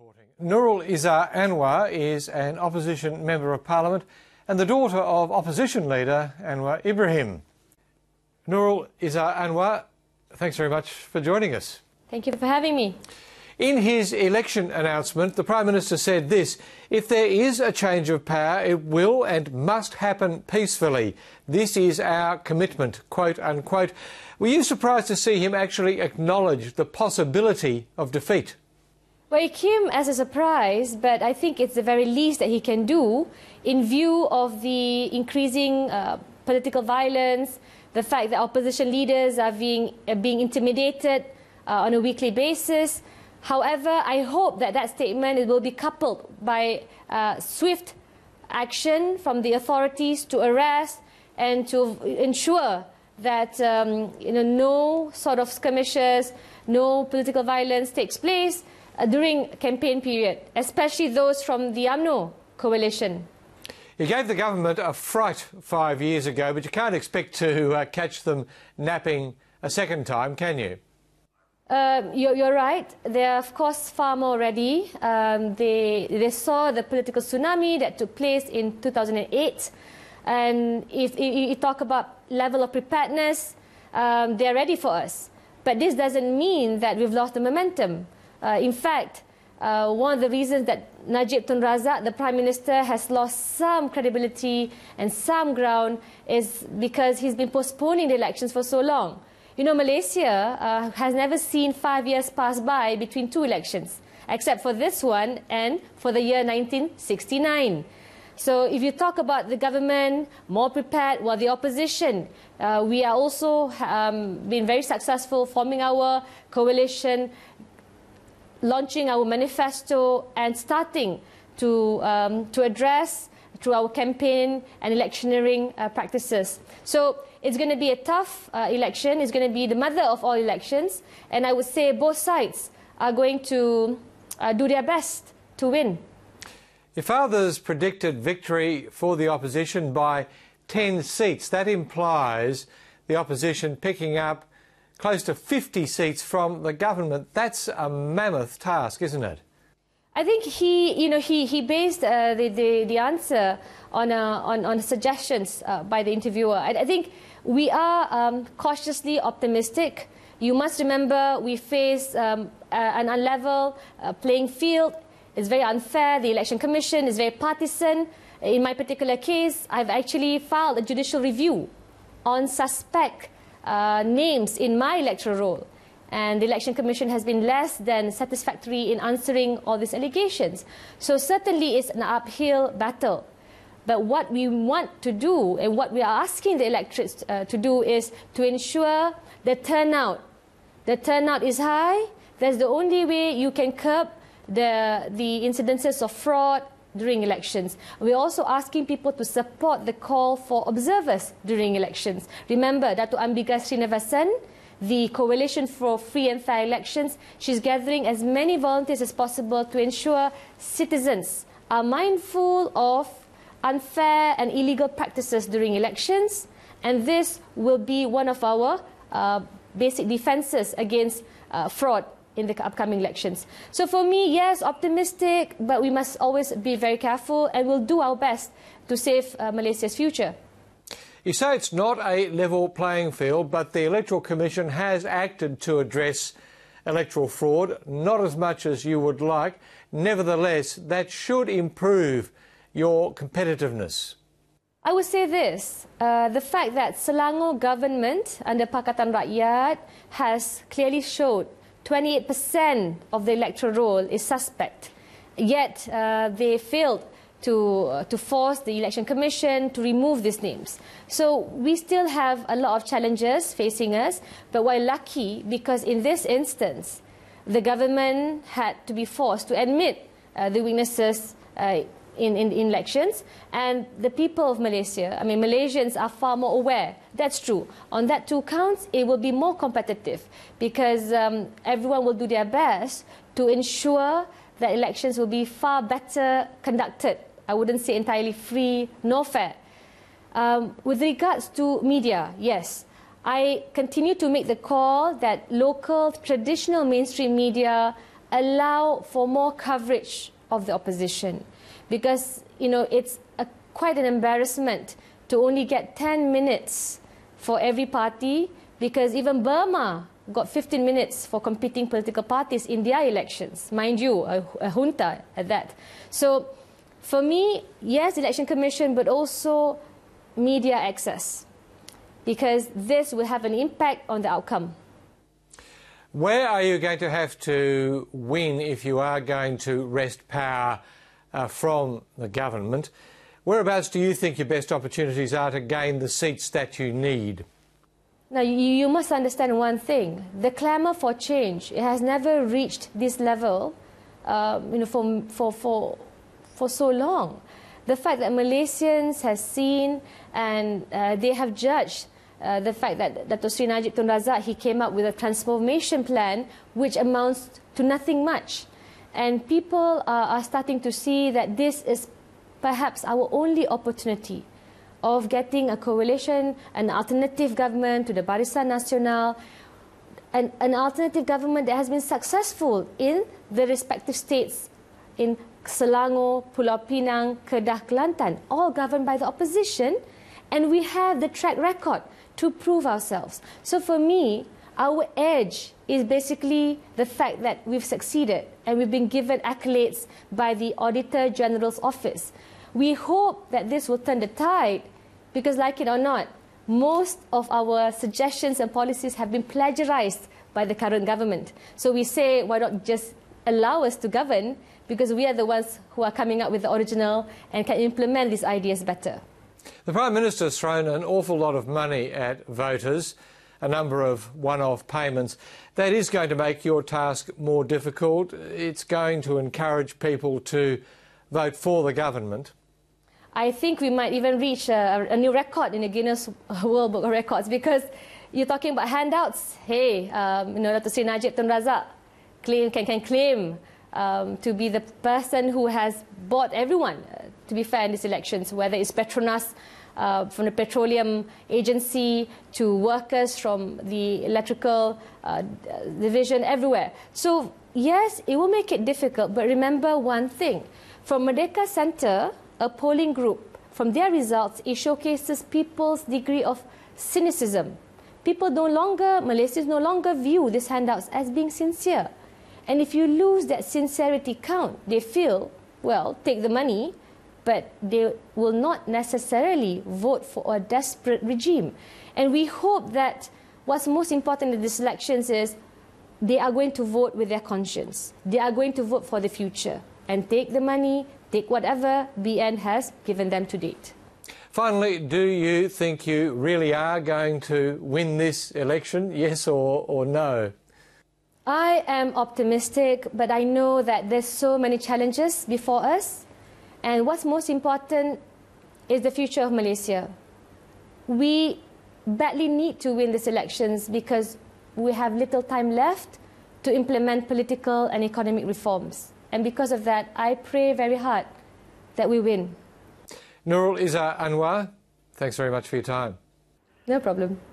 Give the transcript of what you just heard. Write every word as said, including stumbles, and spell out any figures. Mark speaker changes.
Speaker 1: Nurul Izzar Anwar is an opposition member of parliament and the daughter of opposition leader Anwar Ibrahim. Nurul Izzar Anwar, thanks very much for joining us.
Speaker 2: Thank you for having me.
Speaker 1: In his election announcement, the Prime Minister said this: if there is a change of power, it will and must happen peacefully. This is our commitment, quote unquote. Were you surprised to see him actually acknowledge the possibility of defeat?
Speaker 2: Well, it came as a surprise, but I think it's the very least that he can do in view of the increasing uh, political violence, the fact that opposition leaders are being, uh, being intimidated uh, on a weekly basis. However, I hope that that statement will be coupled by uh, swift action from the authorities to arrest and to ensure that um, you know, no sort of skirmishes, no political violence takes place uh, during campaign period, especially those from the U M N O coalition.
Speaker 1: You gave the government a fright five years ago, but you can't expect to uh, catch them napping a second time, can you?
Speaker 2: Uh, you're, you're right. They're, of course, far more ready. Um, they, they saw the political tsunami that took place in two thousand eight. And if, if you talk about level of preparedness, um, they're ready for us. But this doesn't mean that we've lost the momentum. Uh, in fact, uh, one of the reasons that Najib Tun Razak, the Prime Minister, has lost some credibility and some ground is because he's been postponing the elections for so long. You know, Malaysia uh, has never seen five years pass by between two elections, except for this one and for the year nineteen sixty-nine. So if you talk about the government more prepared, well, the opposition, uh, we are also um, been very successful forming our coalition, launching our manifesto and starting to, um, to address through our campaign and electioneering uh, practices. So it's going to be a tough uh, election. It's going to be the mother of all elections. And I would say both sides are going to uh, do their best to win.
Speaker 1: If others predicted victory for the opposition by ten seats, that implies the opposition picking up close to fifty seats from the government. That's a mammoth task, isn't it?
Speaker 2: I think he, you know, he, he based uh, the, the, the answer on, uh, on, on suggestions uh, by the interviewer. I, I think we are um, cautiously optimistic. You must remember we face um, uh, an unlevel uh, playing field. It's very unfair. The Election Commission is very partisan. In my particular case, I've actually filed a judicial review on suspect uh, names in my electoral roll. And the Election Commission has been less than satisfactory in answering all these allegations. So certainly it's an uphill battle. But what we want to do and what we are asking the electorates uh, to do is to ensure the turnout. The turnout is high. That's the only way you can curb the, the incidences of fraud during elections. We're also asking people to support the call for observers during elections. Remember, Datuk Ambika Srinivasan, the Coalition for Free and Fair Elections, she's gathering as many volunteers as possible to ensure citizens are mindful of unfair and illegal practices during elections, and this will be one of our uh, basic defences against uh, fraud in the upcoming elections. So for me, yes, optimistic, but we must always be very careful, and we'll do our best to save uh, Malaysia's future.
Speaker 1: You say it's not a level playing field, but the Electoral Commission has acted to address electoral fraud, not as much as you would like. Nevertheless, that should improve your competitiveness.
Speaker 2: I would say this, uh, the fact that Selangor government under Pakatan Rakyat has clearly showed twenty-eight percent of the electoral roll is suspect, yet uh, they failed to, uh, to force the Election Commission to remove these names. So we still have a lot of challenges facing us, but we're lucky because in this instance, the government had to be forced to admit uh, the weaknesses uh, in, in, in elections, and the people of Malaysia, I mean Malaysians are far more aware. That's true. On that two counts, it will be more competitive because um, everyone will do their best to ensure that elections will be far better conducted. I wouldn't say entirely free nor fair. Um, with regards to media, yes, I continue to make the call that local traditional mainstream media allow for more coverage of the opposition, because, you know, it's a, quite an embarrassment to only get ten minutes for every party, because even Burma got fifteen minutes for competing political parties in their elections, mind you, a, a junta at that. So for me, yes, Election Commission, but also media access, because this will have an impact on the outcome.
Speaker 1: Where are you going to have to win if you are going to wrest power uh, from the government? Whereabouts do you think your best opportunities are to gain the seats that you need?
Speaker 2: Now, you, you must understand one thing. The clamour for change, it has never reached this level um, you know, for, for, for, for so long. The fact that Malaysians have seen and uh, they have judged uh, the fact that Dato' Sri Najib Tun Razak, he came up with a transformation plan which amounts to nothing much. And people are, are starting to see that this is perhaps our only opportunity of getting a coalition, an alternative government to the Barisan Nasional, an, an alternative government that has been successful in the respective states, in Selangor, Pulau Pinang, Kedah, Kelantan, all governed by the opposition, and we have the track record to prove ourselves. So for me, our edge is basically the fact that we've succeeded and we've been given accolades by the Auditor General's Office. We hope that this will turn the tide, because like it or not, most of our suggestions and policies have been plagiarized by the current government. So we say, why not just allow us to govern, because we are the ones who are coming up with the original and can implement these ideas better.
Speaker 1: The Prime Minister has thrown an awful lot of money at voters, a number of one-off payments. That is going to make your task more difficult. It's going to encourage people to vote for the government.
Speaker 2: I think we might even reach a, a new record in the Guinness World Book of Records, because you're talking about handouts. Hey, um, you know, Dato' Sri Najib Tun Razak claim, can, can claim um, to be the person who has bought everyone, uh, to be fair, in these elections, whether it's Petronas uh, from the Petroleum Agency to workers from the electrical uh, division, everywhere. So, yes, it will make it difficult, but remember one thing. From Merdeka Centre, a polling group, from their results, it showcases people's degree of cynicism. People no longer, Malaysians no longer view these handouts as being sincere. And if you lose that sincerity count, they feel, well, take the money, but they will not necessarily vote for a desperate regime. And we hope that what's most important in these elections is they are going to vote with their conscience. They are going to vote for the future and take the money, take whatever B N has given them to date.
Speaker 1: Finally, do you think you really are going to win this election, yes or, or no?
Speaker 2: I am optimistic, but I know that there's so many challenges before us. And what's most important is the future of Malaysia. We badly need to win these elections because we have little time left to implement political and economic reforms. And because of that, I pray very hard that we win.
Speaker 1: Nurul Izzah Anwar, thanks very much for your time.
Speaker 2: No problem.